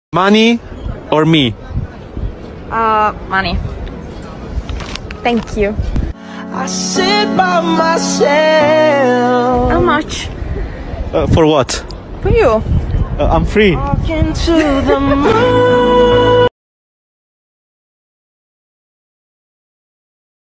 Money or me? Money. Thank you. I sit by myself. How much? For what? For you. I'm free. Walking to the moon.